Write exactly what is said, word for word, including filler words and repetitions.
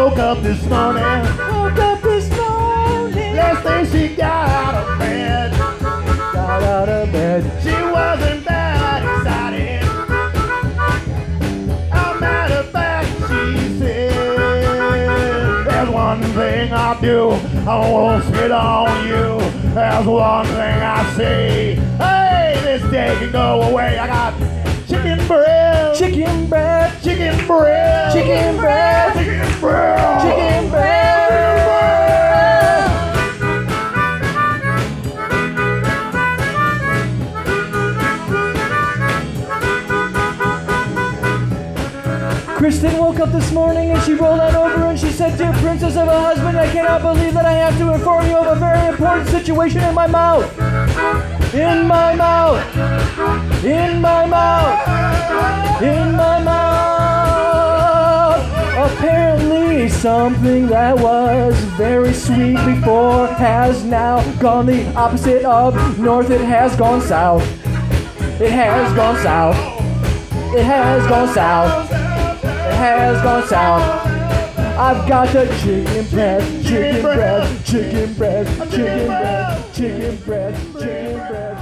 woke up this morning. Woke up this morning. Last thing she got out of bed. Got out of bed. She wasn't that excited. A matter of fact, she said, there's one thing I do, I won't spit on you. There's one thing I say, hey, this day can go away. I got chicken breast, Chicken breast. chicken breast, Chicken breast. chicken breast, Chicken breast. Kristen woke up this morning and she rolled on over and she said, dear princess of a husband, I cannot believe that I have to inform you of a very important situation in my mouth. In my mouth. In my mouth. In my mouth. Apparently something that was very sweet before has now gone the opposite of north. It has gone south. It has gone south. It has gone south. It has gone south. I've got the chicken breast, chicken breast, chicken breast, chicken breast, chicken breast, chicken breast.